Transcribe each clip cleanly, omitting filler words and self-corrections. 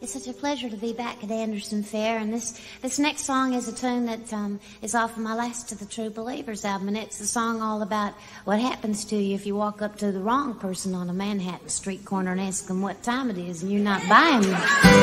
It's such a pleasure to be back at Anderson Fair, and this next song is a tune that is off of my Last of the True Believers album, and it's a song all about what happens to you if you walk up to the wrong person on a Manhattan street corner and ask them what time it is and you're not buying them.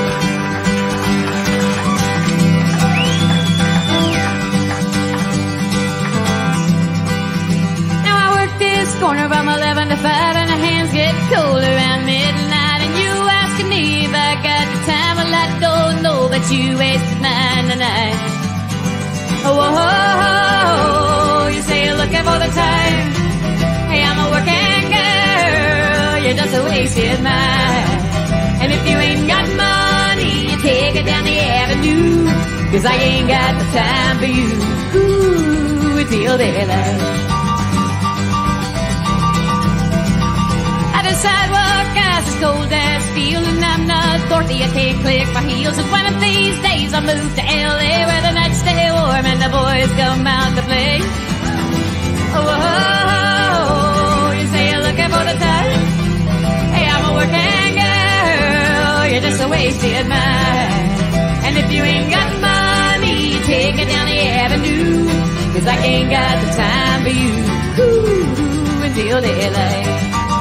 Now I work this corner from 11 to 5 and the hands get cold around midnight, and you asking me if I got the time. Well, I don't know, but you wasted mine tonight. Oh, oh, oh, you say you're looking for the time. Hey, I'm a working girl, you're just a wasted mine. And if you ain't got money, you take it down the avenue, 'cause I ain't got the time for you. Ooh, till daylight. At the sidewalk, ice is cold as steel, and I'm not Dorothy, I can't click my heels. And one of these days I'll move to L.A., where the nights stay warm and the boys come out to play. Oh, oh, oh, you say you're looking for the time. Hey, I'm a working girl, you're just a wasted mind. And if you ain't got money, take it down the avenue, 'cause I ain't got the time for you. Ooh, until daylight.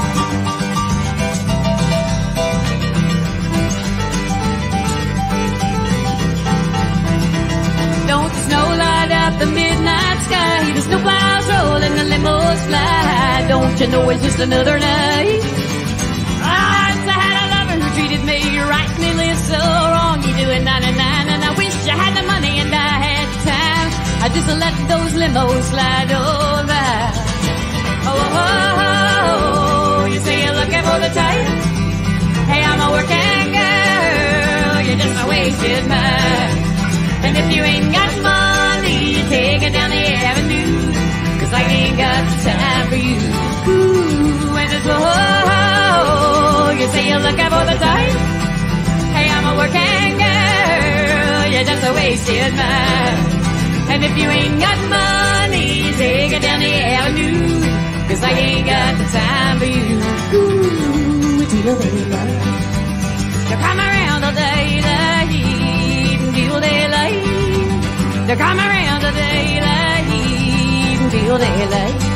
Don't the snow light up the midnight sky, the snow plows roll and the limos fly. Don't you know it's just another night? I had a lover who treated me right and he lived so wrong. He do it 99, and I wish I had the money and I had the time. I just let those limos slide on by. Oh, oh, oh, oh, you say you're looking for the type. Hey, I'm a working girl, you're just a wasted mind. And if you ain't got money, you take it down the avenue, 'cause I ain't got the time for you. Ooh, and it's oh, you say you're looking for the type. Hey, I'm a working girl, you're just a wasted mind. And if you ain't got money, take it down the avenue, 'cause I ain't got the time for you. Ooh, till daylight. You come around all day, the heat, until daylight. You come around all day, the heat, until daylight.